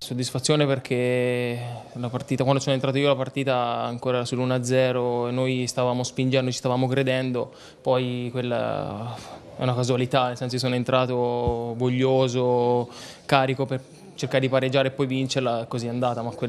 soddisfazione perché la partita, quando sono entrato io la partita ancora era sull'1-0 e noi stavamo spingendo, ci stavamo credendo, poi quella è una casualità, nel senso che sono entrato voglioso, carico per cercare di pareggiare e poi vincerla, così è andata, ma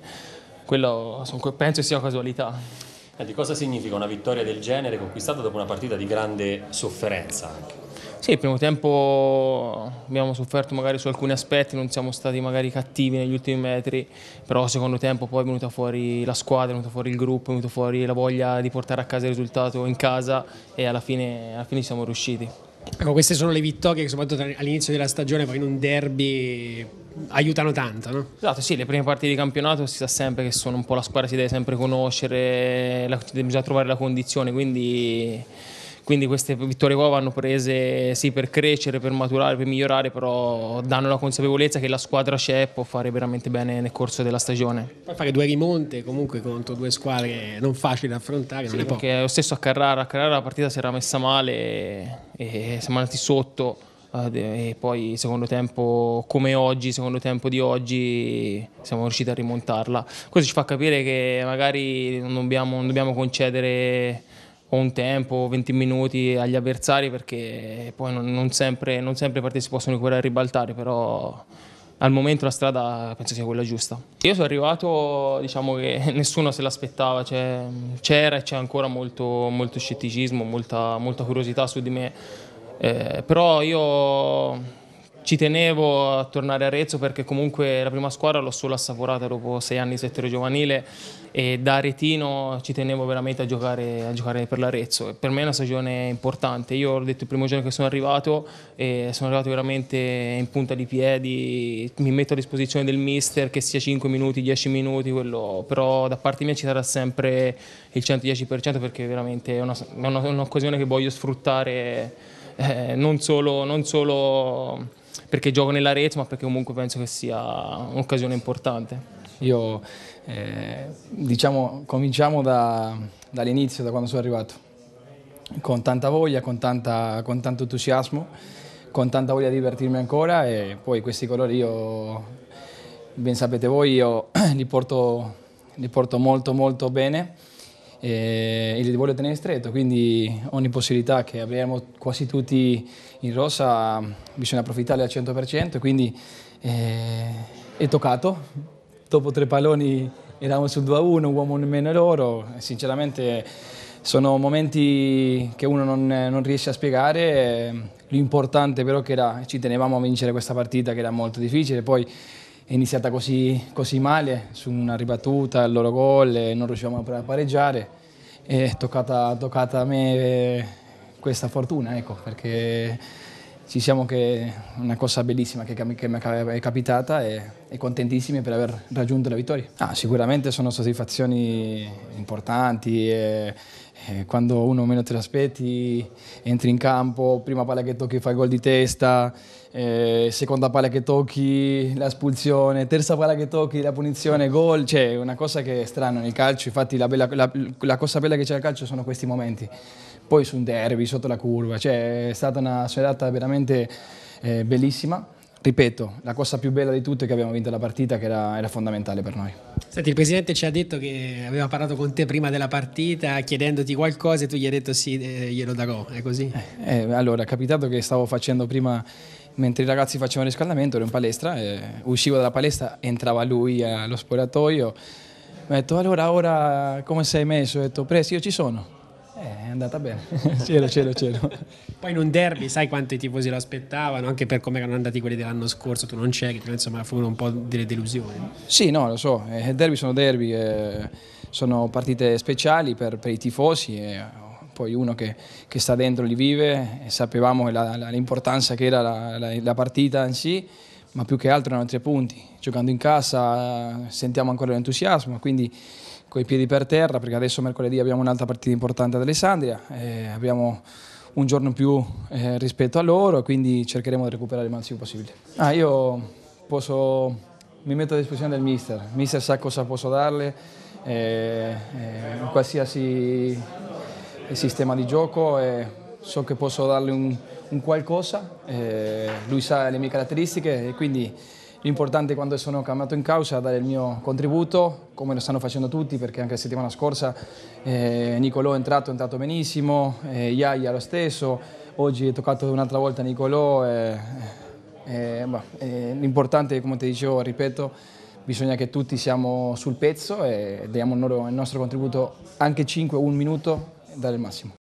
penso sia una casualità. Di cosa significa una vittoria del genere conquistata dopo una partita di grande sofferenza anche? Sì, il primo tempo abbiamo sofferto magari su alcuni aspetti, non siamo stati magari cattivi negli ultimi metri, però il secondo tempo poi è venuta fuori la squadra, è venuto fuori il gruppo, è venuta fuori la voglia di portare a casa il risultato in casa e alla fine ci siamo riusciti. Ecco, queste sono le vittorie che soprattutto all'inizio della stagione poi in un derby aiutano tanto, no? Esatto, sì, le prime parti di campionato si sa sempre che sono un po' la squadra, si deve sempre conoscere, bisogna trovare la condizione, quindi queste vittorie qua vanno prese sì per crescere, per maturare, per migliorare, però danno la consapevolezza che la squadra c'è e può fare veramente bene nel corso della stagione. Poi fare due rimonte comunque contro due squadre non facili da affrontare, Sì, non è poco. perché lo stesso a Carrara la partita si era messa male e siamo andati sotto e poi secondo tempo come oggi, secondo tempo di oggi siamo riusciti a rimontarla. Questo ci fa capire che magari non dobbiamo concedere un tempo, 20 minuti agli avversari perché poi non sempre le partite si possono recuperare e ribaltare, però al momento la strada penso sia quella giusta. Io sono arrivato, diciamo che nessuno se l'aspettava, c'era e c'è ancora molto scetticismo, molta curiosità su di me, però io ci tenevo a tornare a Arezzo perché comunque la prima squadra l'ho solo assaporata dopo 6 anni di settore giovanile e da aretino ci tenevo veramente a giocare per l'Arezzo. Per me è una stagione importante, io ho detto il primo giorno che sono arrivato e sono arrivato veramente in punta di piedi, mi metto a disposizione del mister che sia 5 minuti, 10 minuti, però da parte mia ci sarà sempre il 110% perché veramente è un'occasione che voglio sfruttare non solo perché gioco nell'Arezzo, ma perché comunque penso che sia un'occasione importante. Io, diciamo, cominciamo dall'inizio, da quando sono arrivato, con tanta voglia, con tanto entusiasmo, con tanta voglia di divertirmi ancora e poi questi colori io, ben sapete voi, io li porto molto bene e li voglio tenere stretto, quindi ogni possibilità che avremo quasi tutti in rosa bisogna approfittare al 100%, quindi è toccato. Dopo 3 palloni eravamo sul 2-1, un uomo in meno loro, sinceramente sono momenti che uno non riesce a spiegare, l'importante però che ci tenevamo a vincere questa partita che era molto difficile, poi è iniziata così male, su una ribattuta, il loro gol, e non riuscivamo a pareggiare, è toccata a me questa fortuna, ecco, perché ci siamo che è una cosa bellissima che mi è capitata e contentissimi per aver raggiunto la vittoria. Sicuramente sono soddisfazioni importanti quando uno meno te l'aspetti, entri in campo, prima palla che tocchi fai gol di testa, seconda palla che tocchi la espulsione, terza palla che tocchi la punizione, gol, cioè una cosa che è strana nel calcio, infatti la cosa bella che c'è nel calcio sono questi momenti. Poi su un derby, sotto la curva, cioè è stata una serata veramente bellissima. Ripeto, la cosa più bella di tutto è che abbiamo vinto la partita che era fondamentale per noi. Senti, il presidente ci ha detto che aveva parlato con te prima della partita chiedendoti qualcosa e tu gli hai detto sì, glielo darò, è così? Allora, è capitato che stavo facendo prima, mentre i ragazzi facevano il riscaldamento, ero in palestra, uscivo dalla palestra, entrava lui allo spogliatoio, mi ha detto allora ora come sei messo? Ho detto Presi, io ci sono. È andata bene, c'ero. Poi in un derby sai quanto i tifosi lo aspettavano, anche per come erano andati quelli dell'anno scorso, tu non c'eri, insomma furono un po' delle delusioni. Sì, no, lo so, derby, sono partite speciali per i tifosi, poi uno che sta dentro li vive, e sapevamo l'importanza che era la partita in sé, ma più che altro erano 3 punti, giocando in casa sentiamo ancora l'entusiasmo, quindi coi piedi per terra, perché adesso mercoledì abbiamo un'altra partita importante ad Alessandria, abbiamo un giorno in più rispetto a loro, quindi cercheremo di recuperare il massimo possibile. Io mi metto a disposizione del mister, il mister sa cosa posso darle, in qualsiasi sistema di gioco, so che posso darle un qualcosa, lui sa le mie caratteristiche e quindi L'importante quando sono chiamato in causa è dare il mio contributo, come lo stanno facendo tutti, perché anche la settimana scorsa Nicolò è entrato benissimo, Yaya lo stesso, oggi è toccato un'altra volta Nicolò. L'importante, come ti dicevo, ripeto, bisogna che tutti siamo sul pezzo e diamo il nostro contributo, anche 5 o 1 minuto, e dare il massimo.